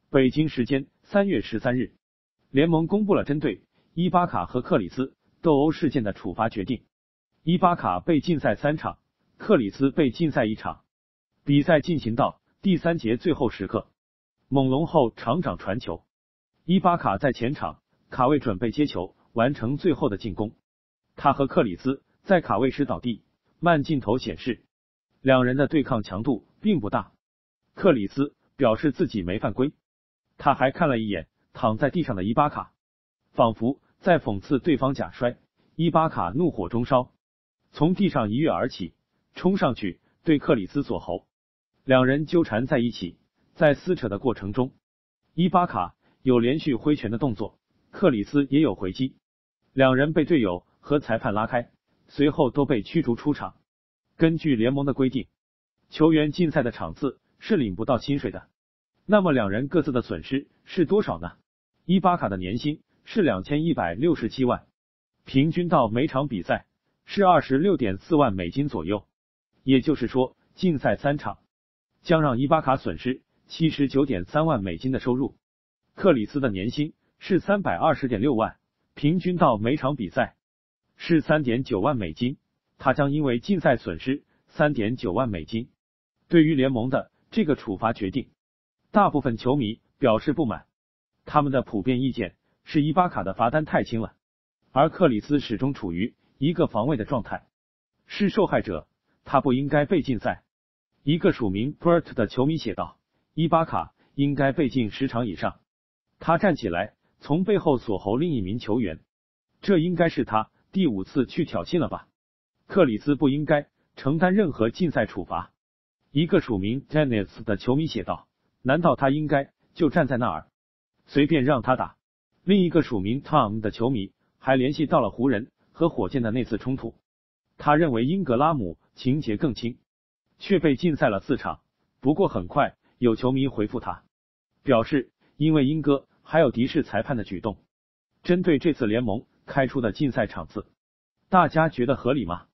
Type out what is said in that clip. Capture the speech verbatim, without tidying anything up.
北京时间三月十三日，联盟公布了针对伊巴卡和克里斯斗殴事件的处罚决定。伊巴卡被禁赛三场，克里斯被禁赛一场。比赛进行到第三节最后时刻，猛龙后场长传球，伊巴卡在前场卡位准备接球，完成最后的进攻。他和克里斯在卡位时倒地，慢镜头显示两人的对抗强度并不大。克里斯表示自己没犯规，他还看了一眼躺在地上的伊巴卡，仿佛在讽刺对方假摔。伊巴卡怒火中烧，从地上一跃而起，冲上去对克里斯锁喉，两人纠缠在一起。在撕扯的过程中，伊巴卡有连续挥拳的动作，克里斯也有回击，两人被队友和裁判拉开，随后都被驱逐出场。根据联盟的规定，球员禁赛的场次是领不到薪水的。那么两人各自的损失是多少呢？伊巴卡的年薪是两千一百六十七万，平均到每场比赛是 二十六点四万美金左右，也就是说禁赛三场将让伊巴卡损失 七十九点三万美金的收入。克里斯的年薪是 三百二十点六万，平均到每场比赛是 三点九万美金，他将因为禁赛损失 三点九万美金。对于联盟的这个处罚决定，大部分球迷表示不满，他们的普遍意见是伊巴卡的罚单太轻了，而克里斯始终处于一个防卫的状态，是受害者，他不应该被禁赛。一个署名 Bert 的球迷写道，伊巴卡应该被禁十场以上。他站起来从背后锁喉另一名球员，这应该是他第五次去挑衅了吧。克里斯不应该承担任何禁赛处罚。一个署名 Dennis 的球迷写道，难道他应该就站在那儿随便让他打？另一个署名 Tom 的球迷还联系到了湖人和火箭的那次冲突，他认为英格拉姆情节更轻，却被禁赛了四场。不过很快有球迷回复他，表示因为英哥还有敌视裁判的举动。针对这次联盟开出的禁赛场次，大家觉得合理吗？